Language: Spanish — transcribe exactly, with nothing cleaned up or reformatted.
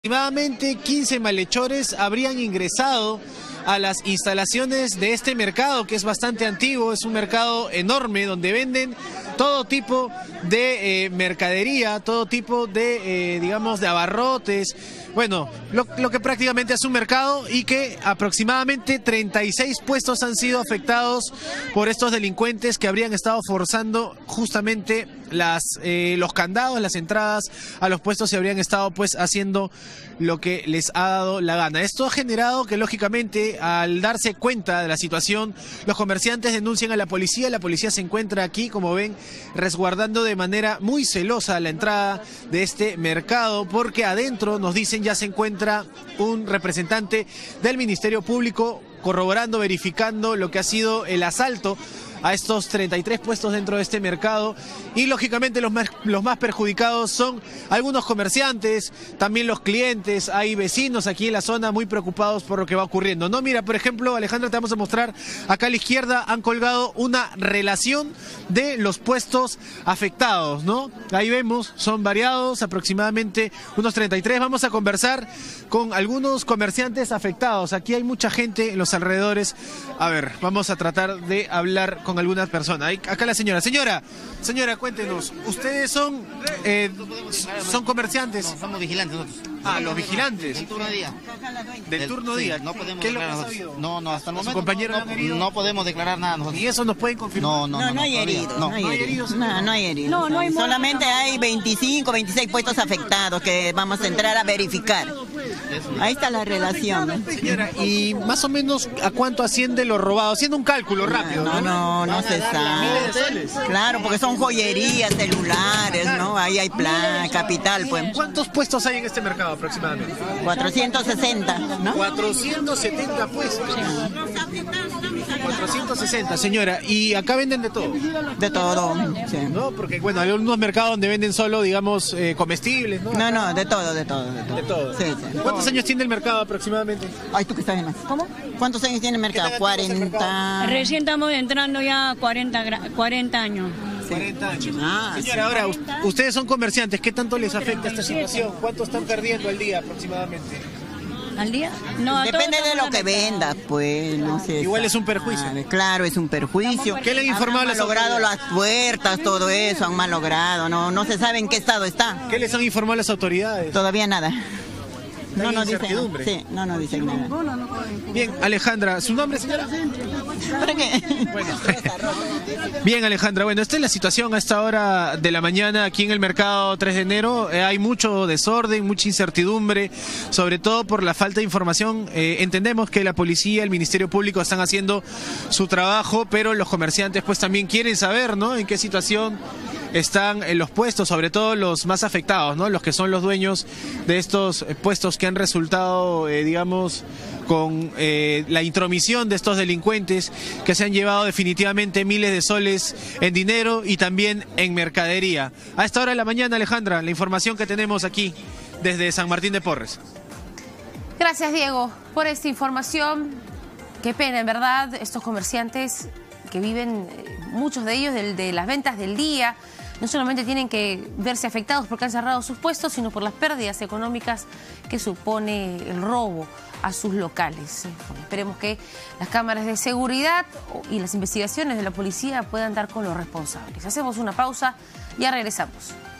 Aproximadamente quince malhechores habrían ingresado a las instalaciones de este mercado, que es bastante antiguo, es un mercado enorme donde venden todo tipo de eh, mercadería, todo tipo de, eh, digamos, de abarrotes, bueno, lo, lo que prácticamente es un mercado, y que aproximadamente treinta y seis puestos han sido afectados por estos delincuentes que habrían estado forzando justamente las, eh, los candados, las entradas a los puestos, y habrían estado pues haciendo lo que les ha dado la gana. Esto ha generado que, lógicamente, al darse cuenta de la situación, los comerciantes denuncian a la policía. La policía se encuentra aquí, como ven, resguardando de manera muy celosa la entrada de este mercado, porque adentro, nos dicen, ya se encuentra un representante del Ministerio Público corroborando, verificando lo que ha sido el asalto a estos treinta y tres puestos dentro de este mercado. Y lógicamente los más, los más perjudicados son algunos comerciantes, también los clientes. Hay vecinos aquí en la zona muy preocupados por lo que va ocurriendo, ¿no? Mira, por ejemplo, Alejandra, te vamos a mostrar acá a la izquierda, han colgado una relación de los puestos afectados, ¿no? Ahí vemos, son variados, aproximadamente unos treinta y tres. Vamos a conversar con algunos comerciantes afectados. Aquí hay mucha gente en los alrededores. A ver, vamos a tratar de hablar con con algunas personas. Acá la señora. Señora, señora, cuéntenos, ¿ustedes son eh, son comerciantes? No, somos vigilantes nosotros. Ah, los vigilantes. Del turno de día. Del turno de día. Sí, no podemos ¿Qué es lo que declarar ha nosotros. sabido? No, no, hasta el momento compañero no, no, no podemos declarar nada nosotros. ¿Y eso nos pueden confirmar? No, no, No, no, no hay todavía, heridos. no. No hay ¿No hay heridos. heridos? No, no hay heridos. No, no hay Solamente hay veinticinco, veintiséis puestos afectados que vamos a entrar a verificar. Ahí está la relación. Señora, ¿y más o menos a cuánto asciende lo robado? Haciendo un cálculo rápido, No, no, no se sabe. Claro, porque son joyerías, celulares, ¿no? Ahí hay plan, capital, pues. ¿Cuántos puestos hay en este mercado aproximadamente? cuatrocientos sesenta, ¿no? cuatrocientos setenta puestos. cuatrocientos sesenta, señora. ¿Y acá venden de todo? De todo. Sí. ¿No? Porque, bueno, hay algunos mercados donde venden solo, digamos, eh, comestibles, ¿no? No, no, de todo, de todo, de todo. De todo. Sí, sí. ¿Cuántos años tiene el mercado aproximadamente? Ay, tú que sabes más. ¿Cómo? ¿Cuántos años tiene el mercado? ¿Qué tan antiguo es el cuarenta. Recién estamos entrando ya cuarenta, cuarenta años. cuarenta años. Ah, Señora, sí. ahora, u- ustedes son comerciantes, ¿qué tanto les afecta esta situación? ¿Cuánto están perdiendo al día aproximadamente? ¿Al día? No, a Depende todos de lo estamos que vendas, pues, no sé. Igual es un perjuicio. Claro, claro, es un perjuicio. ¿Qué le han informado Han las malogrado autoridades? las puertas, todo eso, han malogrado, no, no se sabe en qué estado está. ¿Qué les han informado las autoridades? Todavía nada. No Hay nos dicen, incertidumbre. sí, no nos dicen nada. Bien, Alejandra, ¿su nombre, señora? ¿Para qué? Bueno. Bien, Alejandra, bueno, esta es la situación a esta hora de la mañana aquí en el mercado tres de enero. Eh, hay mucho desorden, mucha incertidumbre, sobre todo por la falta de información. Eh, entendemos que la policía, el Ministerio Público están haciendo su trabajo, pero los comerciantes pues también quieren saber, ¿no?, en qué situación están en los puestos, sobre todo los más afectados, ¿no?, los que son los dueños de estos eh, puestos que han resultado, eh, digamos, con eh, la intromisión de estos delincuentes que se han llevado definitivamente miles de soles en dinero y también en mercadería. A esta hora de la mañana, Alejandra, la información que tenemos aquí desde San Martín de Porres. Gracias, Diego, por esta información. Qué pena, en verdad, estos comerciantes que viven, eh, muchos de ellos, de, de las ventas del día, no solamente tienen que verse afectados porque han cerrado sus puestos, sino por las pérdidas económicas que supone el robo a sus locales. Bueno, esperemos que las cámaras de seguridad y las investigaciones de la policía puedan dar con los responsables. Hacemos una pausa, ya regresamos.